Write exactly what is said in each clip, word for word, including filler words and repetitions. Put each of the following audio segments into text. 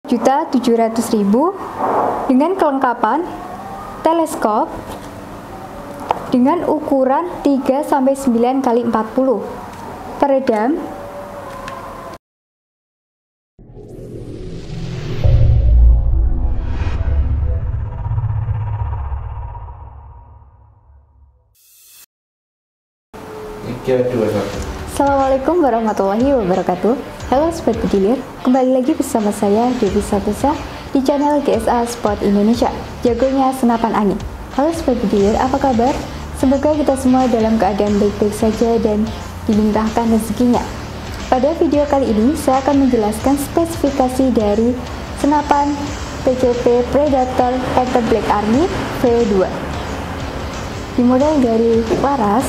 juta tujuh ratus ribu dengan kelengkapan teleskop dengan ukuran tiga sampai sembilan kali empat puluh, peredam, tiga, dua, satu. Assalamualaikum warahmatullahi wabarakatuh. Halo Sobat Bediler, kembali lagi bersama saya Devi Satesa di channel G S A Sport Indonesia, jagonya senapan angin. Halo Sobat Bediler, apa kabar? Semoga kita semua dalam keadaan baik-baik saja dan dilimpahkan rezekinya. Pada video kali ini saya akan menjelaskan spesifikasi dari senapan P C P Predator Panther Black Army V dua. Dimulai dari laras.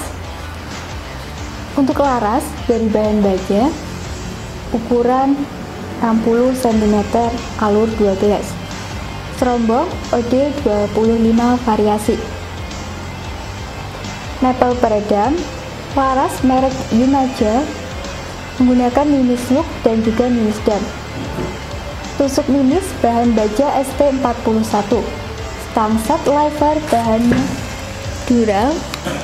Untuk laras dari bahan baja ukuran enam puluh sentimeter alur dua belas, serombong O D dua puluh lima variasi. Maple peredam laras merek Umaja menggunakan mimis look dan juga mimis dam. Tusuk mimis bahan baja S T empat puluh satu, stang set lever bahannya dural.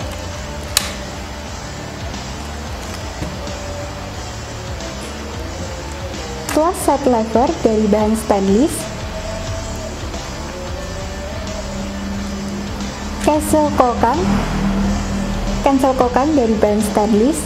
Tuas set lever dari bahan stainless, cancel kokan, cancel kokan dari bahan stainless,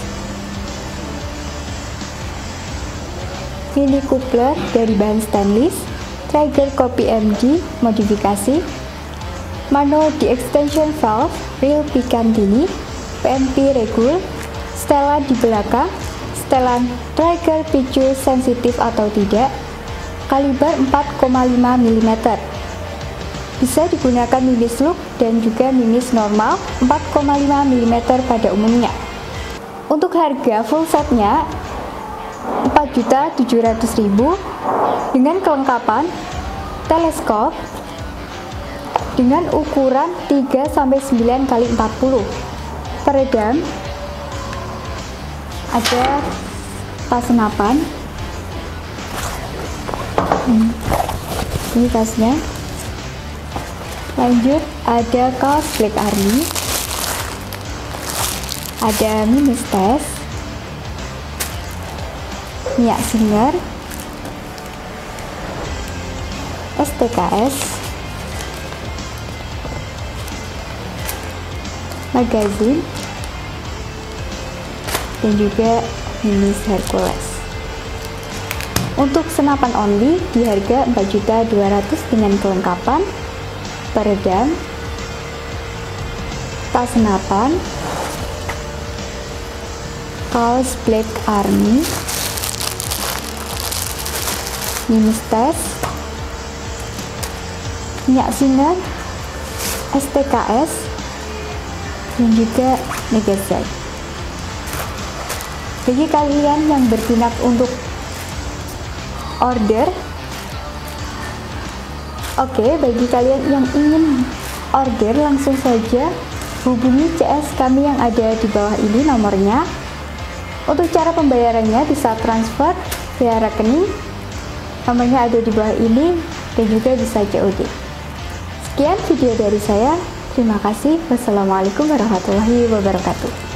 mini coupler dari bahan stainless, trigger kopi M D modifikasi, manual di extension valve real Picatinny, P M P regul, setelan di belakang, setelan trigger picu sensitif atau tidak, kaliber empat koma lima milimeter. Bisa digunakan mimis look dan juga mimis normal empat koma lima milimeter pada umumnya. Untuk harga full setnya empat juta tujuh ratus ribu dengan kelengkapan teleskop dengan ukuran tiga sampai sembilan kali empat puluh, peredam, ada tas senapan, hmm. ini tasnya. Lanjut ada kaos Black Army, ada mimis tes, minyak singer, S T K S, magazin, dan juga mimis Hercules. Untuk senapan only di harga empat juta dua ratus ribu dengan kelengkapan peredam, tas senapan, kaos Black Army, mimis tes, minyak singer, S T K S, dan juga magazine. Bagi kalian yang berminat untuk order, oke, bagi kalian yang ingin order langsung saja hubungi C S kami yang ada di bawah ini nomornya. Untuk cara pembayarannya bisa transfer via rekening, nomornya ada di bawah ini, dan juga bisa C O D. Sekian video dari saya, terima kasih. Wassalamualaikum warahmatullahi wabarakatuh.